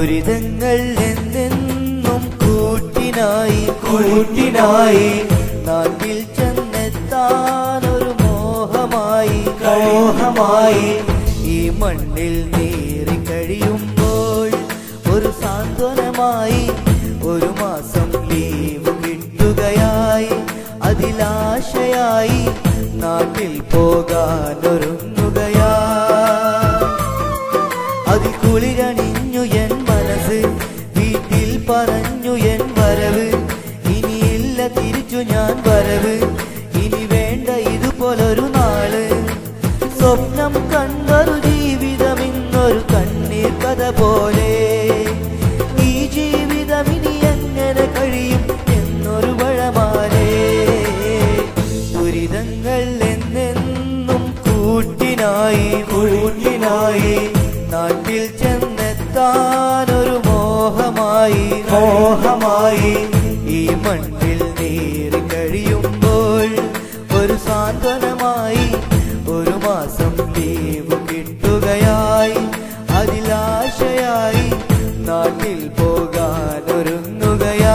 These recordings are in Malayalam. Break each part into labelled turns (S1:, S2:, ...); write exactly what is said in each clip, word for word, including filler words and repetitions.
S1: ദുരിതങ്ങൾ എന്നെന്നും കൂട്ടിനായി കൂട്ടിനായി നാട്ടിൽ ചെന്നെത്താനൊരു മോഹമായി മോഹമായി ഈ മണ്ണിൽ നീറി കഴിയുമ്പോൾ ഒരു സാന്ത്വനമായി ഒരു മാസം ലീവ് കിട്ടുകയായി അതിലാശയായി നാട്ടിൽ പോകാനൊരുങ്ങുകയാ അതിൽ കുളിരണിഞ്ഞു എൻ മനസ്സ് വീട്ടിൽ പറഞ്ഞു എൻ വരവ് ഇനിയില്ല തിരിച്ചു ഞാൻ വരവ് ഇനി വേണ്ട ഇതുപോലൊരു നാള് സ്വപ്നം കണ്ടൊരു ജീവിതം ഇന്നൊരു കണ്ണീർ കഥ പോലെ ഈ ജീവിതം ഇനി എങ്ങനെ കഴിയും എന്നൊരു വഴമാലേ ദുരിതങ്ങൾ എന്നെന്നും കൂട്ടിനായി കൂട്ടിനായി നാട്ടിൽ ചെന്നെത്താനൊരു മോഹമായി മോഹമായി ഈ മണ്ണിൽ നീറി കഴിയുമ്പോൾ ഒരു സാന്ത്വനമായി ഒരു മാസം ലീവ് കിട്ടുകയായി അതിലാശയായി നാട്ടിൽ പോകാനൊരുങ്ങുകയാ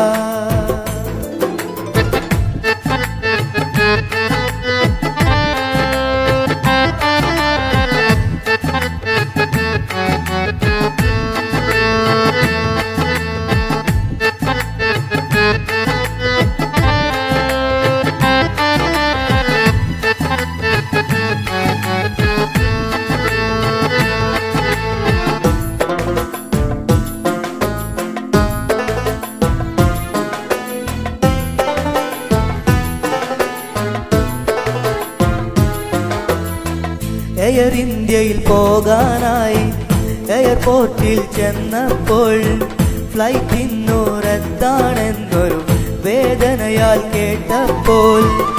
S1: എയർ ഇന്ത്യയിൽ പോകാനായി എയർപോർട്ടിൽ ചെന്നപ്പോൾ ഫ്ലൈറ്റിന്നു റദ്ദാണെന്നൊരു വേദനയാൽ കേട്ടപ്പോൾ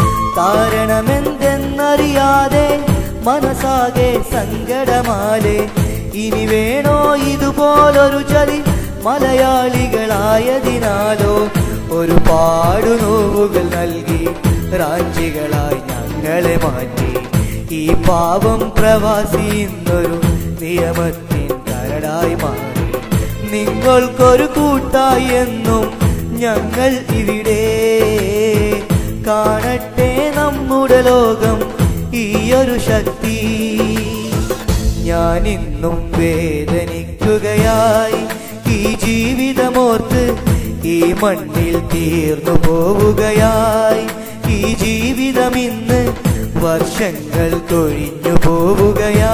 S1: കാരണമെന്തെന്നറിയാതെ മനസ്സാകെ സങ്കടമാലെ ഇനി വേണോ ഇതുപോലൊരു ചതി മലയാളികളായതിനാലോ ഒരുപാട് നോവുകൾ നൽകി റാഞ്ചികളായി ഞങ്ങളെ മാറ്റി ഈ പാവം പ്രവാസി ഇന്നൊരു നിയമത്തിൻ കരടായി മാറി നിങ്ങൾക്കൊരു കൂട്ടായി എന്നും ഞങ്ങൾ ഇവിടെ കാണട്ടെ നമ്മുടെ ലോകം ഈയൊരു ശക്തി ഞാനിന്നും വേദനിക്കുകയായി ഈ ജീവിതമോർത്ത് ഈ മണ്ണിൽ തീർന്നു പോവുകയായി ഈ ജീവിതം ഇന്ന് വർഷങ്ങൾ കൊഴിഞ്ഞു പോവുകയാ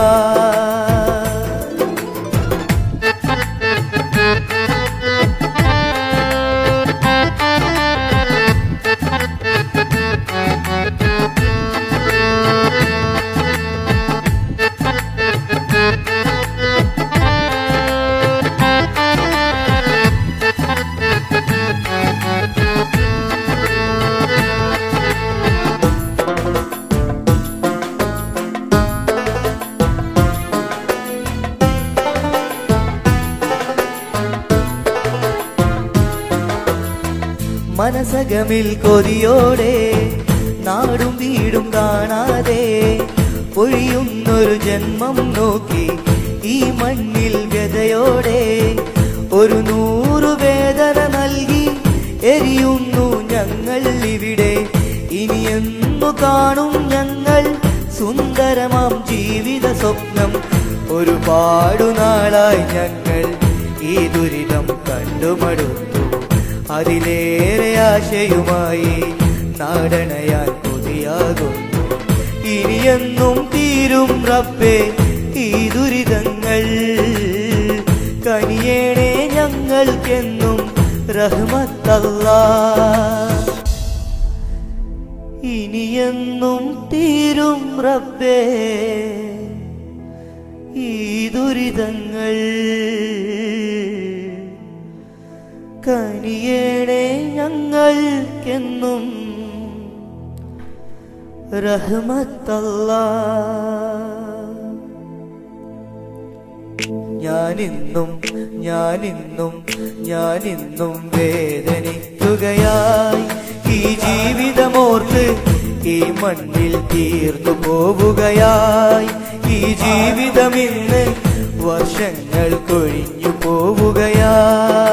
S1: മനസകമിൽ കൊതിയോടെ നാടും വീടും കാണാതെ പൊഴിയുന്നൊരു ജന്മം നോക്കി ഈ മണ്ണിൽ വ്യതയോടെ ഒരു നൂറു വേദന നൽകി എരിയുന്നു ഞങ്ങൾ ഇവിടെ ഇനിയെന്നു കാണും ഞങ്ങൾ സുന്ദരമാം ജീവിത സ്വപ്നം ഒരുപാടു നാളായി ഞങ്ങൾ ഈ ദുരിതം കണ്ടുമടുത്തു അതിലേറെ ആശയുമായി നാടണയാൻ കൊതിയാകുന്നു ഇനിയെന്നും തീരും റബ്ബേ ഈ ദുരിതങ്ങൾ കനിയേണേ ഞങ്ങൾക്കെന്നും റഹ്മത്തല്ലാഹ് ഇനിയെന്നും തീരും റബ്ബേ ഈ ദുരിതങ്ങൾ കനിയേണേ ഞങ്ങൾക്കെന്നും റഹ്മത്തല്ലാഹ് ഞാനിന്നും ഞാനിന്നും ഞാനിന്നും വേദനിക്കുകയായി ഈ ജീവിതമോർത്ത് ഈ മണ്ണിൽ തീർന്നു പോവുകയായി ഈ ജീവിതം ഇന്ന് വർഷങ്ങൾ കൊഴിഞ്ഞു പോവുകയാ